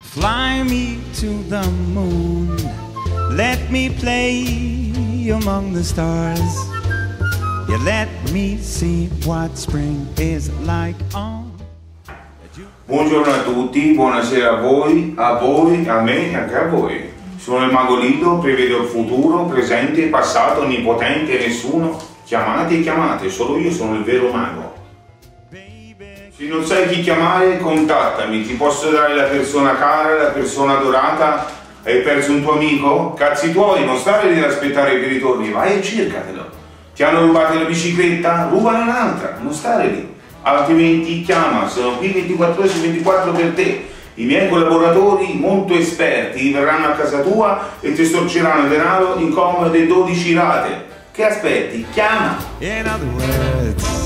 Fly me to the moon, let me play among the stars. You let me see what spring is like on. Buongiorno a tutti, buonasera a voi, a me e anche a voi. Sono il Mago Lido, prevedo il futuro, presente, passato, onnipotente, nessuno. Chiamate e chiamate, solo io sono il vero mago. Se non sai chi chiamare, contattami, ti posso dare la persona cara, la persona adorata. Hai perso un tuo amico? Cazzi tuoi, non stare lì ad aspettare che ritorni, vai e cercatelo. Ti hanno rubato la bicicletta? Rubane un'altra, non stare lì. Altrimenti chiama, sono qui 24 ore su 24 per te. I miei collaboratori molto esperti verranno a casa tua e ti storceranno denaro in comode 12 rate. Che aspetti? Chiama! In other words,